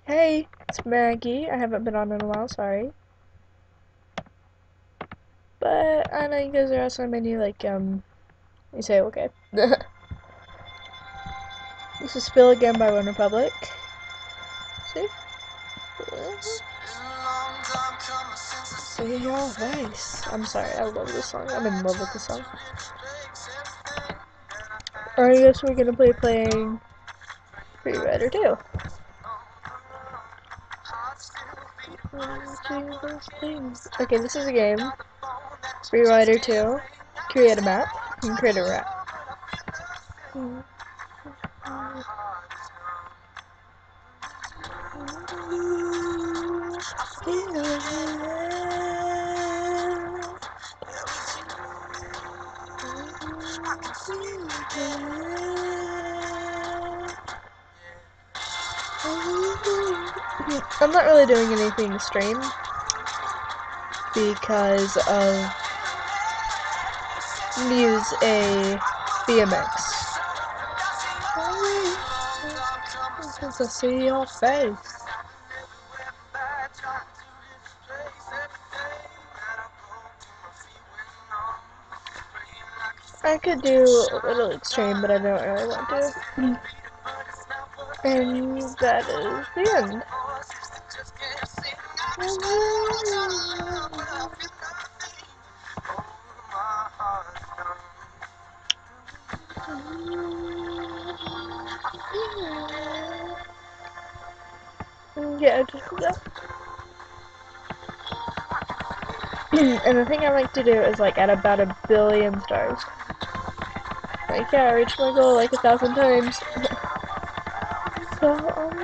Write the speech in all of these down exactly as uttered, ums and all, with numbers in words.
Hey, it's Maggie. I haven't been on in a while, sorry. But I know you guys are also many like um you say okay. This is Spill Again by One Republic. See? See your face. I'm sorry, I love this song. I'm in love with this song. Or I guess we're gonna play playing Free Rider two. Okay, this is a game. Free Rider two. Create a map. You can create a map. I'm not really doing anything to stream because of use a B M X. Because I see your face. I could do a little extreme, but I don't really want to. And that is the end. Yeah, just that. And the thing I like to do is like at about a billion stars. Like, yeah, I reached my goal like a thousand times. So,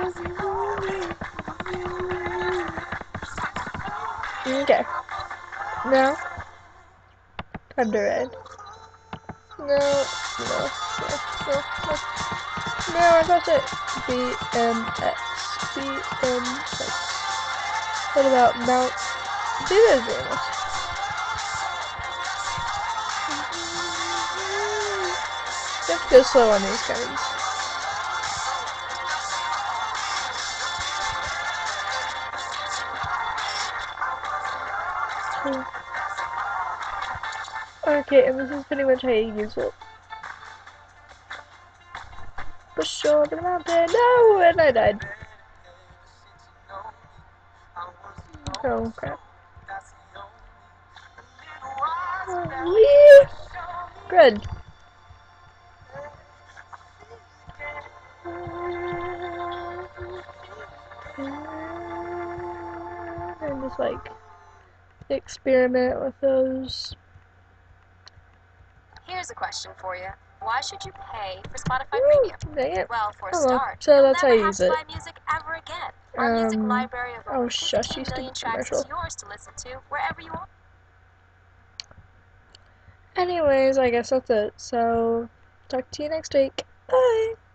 okay. Now, time to ride. No, no, no, no, no. No, I got it. B M X. B M X. What about Mount Venus? You have to go slow on these guys. Okay, and this is pretty much how you use it. Push over the mountain. No, and I died. Oh crap. Oh, yeah. Good. And just like experiment with those. Here's a question for you. Why should you pay for Spotify Premium? Dang it. Well, for a Oh, well. start, So you'll that's how never you have use to it. buy music ever again. Our Um, music library of over oh, shush, you fifteen million stupid tracks commercial. is yours to listen to wherever you want. Anyways, I guess that's it. So, talk to you next week. Bye!